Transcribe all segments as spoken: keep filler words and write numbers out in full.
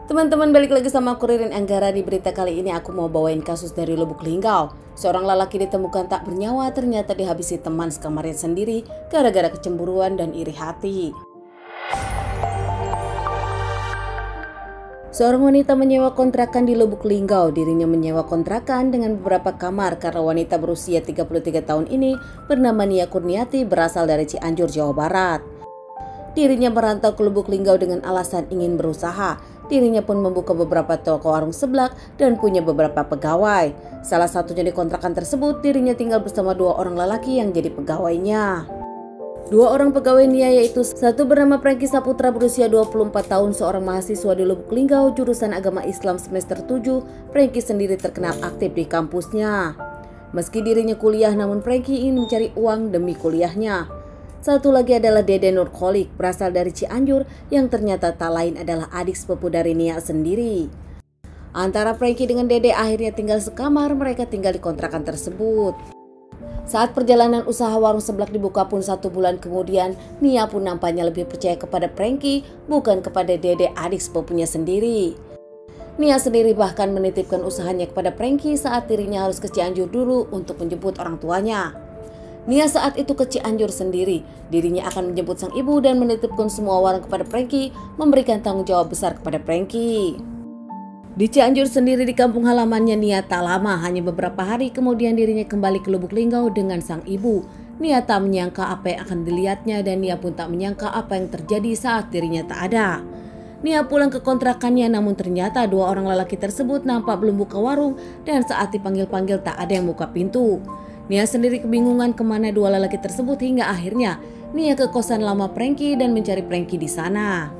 Teman-teman, balik lagi sama aku Ririn Anggara. Di berita kali ini aku mau bawain kasus dari Lubuk Linggau. Seorang lelaki ditemukan tak bernyawa ternyata dihabisi teman sekamarnya sendiri gara-gara kecemburuan dan iri hati. Seorang wanita menyewa kontrakan di Lubuk Linggau. Dirinya menyewa kontrakan dengan beberapa kamar karena wanita berusia tiga puluh tiga tahun ini bernama Nia Kurniati berasal dari Cianjur, Jawa Barat. Dirinya merantau ke Lubuk Linggau dengan alasan ingin berusaha. Dirinya pun membuka beberapa toko warung seblak dan punya beberapa pegawai. Salah satunya di kontrakan tersebut, dirinya tinggal bersama dua orang lelaki yang jadi pegawainya. Dua orang pegawai Nia yaitu satu bernama Franky Saputra berusia dua puluh empat tahun, seorang mahasiswa di Lubuk Linggau jurusan agama Islam semester tujuh. Franky sendiri terkenal aktif di kampusnya. Meski dirinya kuliah, namun Franky ingin mencari uang demi kuliahnya. Satu lagi adalah Dede Nurkolik berasal dari Cianjur yang ternyata tak lain adalah adik sepupu dari Nia sendiri. Antara Franky dengan Dede akhirnya tinggal sekamar, mereka tinggal di kontrakan tersebut. Saat perjalanan usaha warung seblak dibuka pun satu bulan kemudian, Nia pun nampaknya lebih percaya kepada Franky bukan kepada Dede adik sepupunya sendiri. Nia sendiri bahkan menitipkan usahanya kepada Franky saat dirinya harus ke Cianjur dulu untuk menjemput orang tuanya. Nia saat itu ke Cianjur sendiri. Dirinya akan menjemput sang ibu dan menitipkan semua warung kepada Franky, memberikan tanggung jawab besar kepada Franky. Di Cianjur sendiri di kampung halamannya Nia tak lama, hanya beberapa hari kemudian dirinya kembali ke Lubuk Linggau dengan sang ibu. Nia tak menyangka apa yang akan dilihatnya dan Nia pun tak menyangka apa yang terjadi saat dirinya tak ada. Nia pulang ke kontrakannya, namun ternyata dua orang lelaki tersebut nampak belum buka warung dan saat dipanggil-panggil tak ada yang buka pintu. Nia sendiri kebingungan kemana dua lelaki tersebut hingga akhirnya Nia ke kosan lama Franky dan mencari Franky di sana.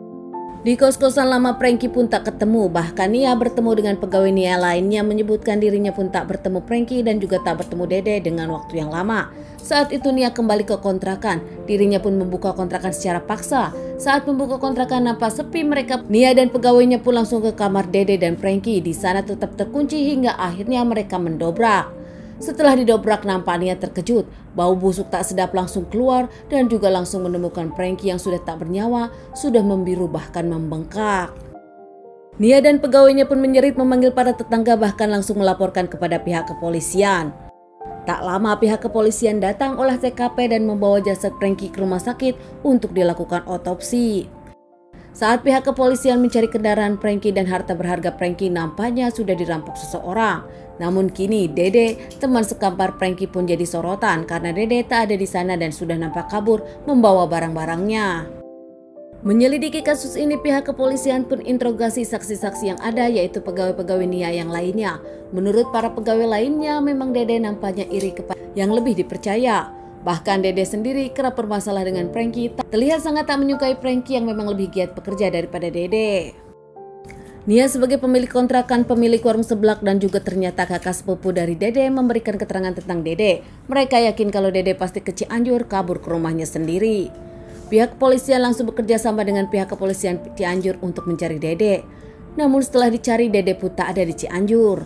Di kos-kosan lama Franky pun tak ketemu, bahkan Nia bertemu dengan pegawai Nia lainnya menyebutkan dirinya pun tak bertemu Franky dan juga tak bertemu Dede dengan waktu yang lama. Saat itu Nia kembali ke kontrakan, dirinya pun membuka kontrakan secara paksa. Saat membuka kontrakan nampak sepi, mereka Nia dan pegawainya pun langsung ke kamar Dede dan Franky. Di sana tetap terkunci hingga akhirnya mereka mendobrak. Setelah didobrak nampak Nia terkejut, bau busuk tak sedap langsung keluar dan juga langsung menemukan Franky yang sudah tak bernyawa, sudah membiru bahkan membengkak. Nia dan pegawainya pun menjerit memanggil para tetangga bahkan langsung melaporkan kepada pihak kepolisian. Tak lama pihak kepolisian datang olah T K P dan membawa jasad Franky ke rumah sakit untuk dilakukan otopsi. Saat pihak kepolisian mencari kendaraan Franky dan harta berharga Franky nampaknya sudah dirampok seseorang. Namun kini Dede, teman sekampar Franky pun jadi sorotan karena Dede tak ada di sana dan sudah nampak kabur membawa barang-barangnya. Menyelidiki kasus ini pihak kepolisian pun interogasi saksi-saksi yang ada yaitu pegawai-pegawai Nia yang lainnya. Menurut para pegawai lainnya memang Dede nampaknya iri kepada yang lebih dipercaya. Bahkan Dede sendiri kerap bermasalah dengan Franky, terlihat sangat tak menyukai Franky yang memang lebih giat bekerja daripada Dede. Nia sebagai pemilik kontrakan, pemilik warung seblak dan juga ternyata kakak sepupu dari Dede memberikan keterangan tentang Dede. Mereka yakin kalau Dede pasti ke Cianjur kabur ke rumahnya sendiri. Pihak kepolisian langsung bekerja sama dengan pihak kepolisian Cianjur untuk mencari Dede. Namun setelah dicari Dede pun tak ada di Cianjur.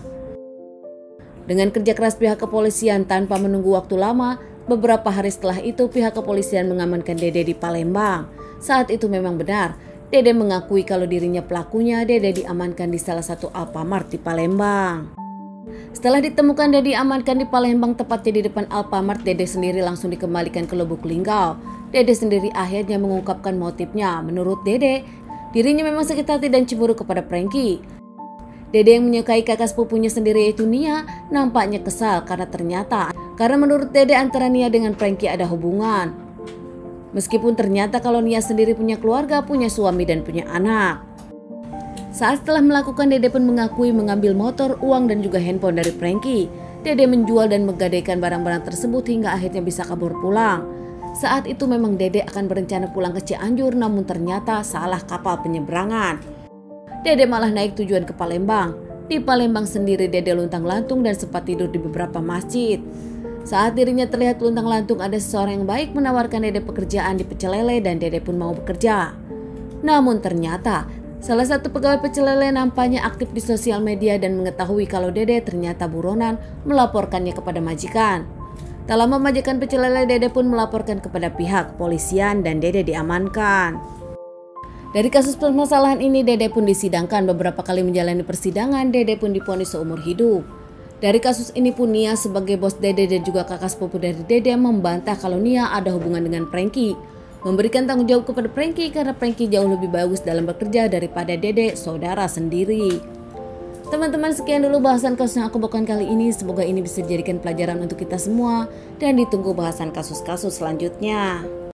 Dengan kerja keras pihak kepolisian tanpa menunggu waktu lama, beberapa hari setelah itu pihak kepolisian mengamankan Dede di Palembang. Saat itu memang benar, Dede mengakui kalau dirinya pelakunya. Dede diamankan di salah satu Alfamart di Palembang. Setelah ditemukan dan diamankan di Palembang tepatnya di depan Alfamart, Dede sendiri langsung dikembalikan ke Lubuk Linggau. Dede sendiri akhirnya mengungkapkan motifnya. Menurut Dede, dirinya memang sakit hati dan cemburu kepada Franky. Dede yang menyukai kakak sepupunya sendiri yaitu Nia nampaknya kesal karena ternyata karena menurut Dede antara Nia dengan Franky ada hubungan. Meskipun ternyata kalau Nia sendiri punya keluarga, punya suami dan punya anak. Saat setelah melakukan, Dede pun mengakui mengambil motor, uang dan juga handphone dari Franky. Dede menjual dan menggadaikan barang-barang tersebut hingga akhirnya bisa kabur pulang. Saat itu memang Dede akan berencana pulang ke Cianjur, namun ternyata salah kapal penyeberangan. Dede malah naik tujuan ke Palembang. Di Palembang sendiri Dede luntang-lantung dan sempat tidur di beberapa masjid. Saat dirinya terlihat luntang-lantung, ada seseorang yang baik menawarkan Dede pekerjaan di pecel lele dan Dede pun mau bekerja. Namun ternyata salah satu pegawai pecel lele nampaknya aktif di sosial media dan mengetahui kalau Dede ternyata buronan, melaporkannya kepada majikan. Tak lama majikan pecel lele Dede pun melaporkan kepada pihak kepolisian dan Dede diamankan. Dari kasus permasalahan ini, Dede pun disidangkan. Beberapa kali menjalani persidangan, Dede pun divonis seumur hidup. Dari kasus ini pun Nia sebagai bos Dede dan juga kakak sepupu dari Dede membantah kalau Nia ada hubungan dengan Franky, memberikan tanggung jawab kepada Franky karena Franky jauh lebih bagus dalam bekerja daripada Dede, saudara sendiri. Teman-teman, sekian dulu bahasan kasus yang aku bawakan kali ini. Semoga ini bisa dijadikan pelajaran untuk kita semua dan ditunggu bahasan kasus-kasus selanjutnya.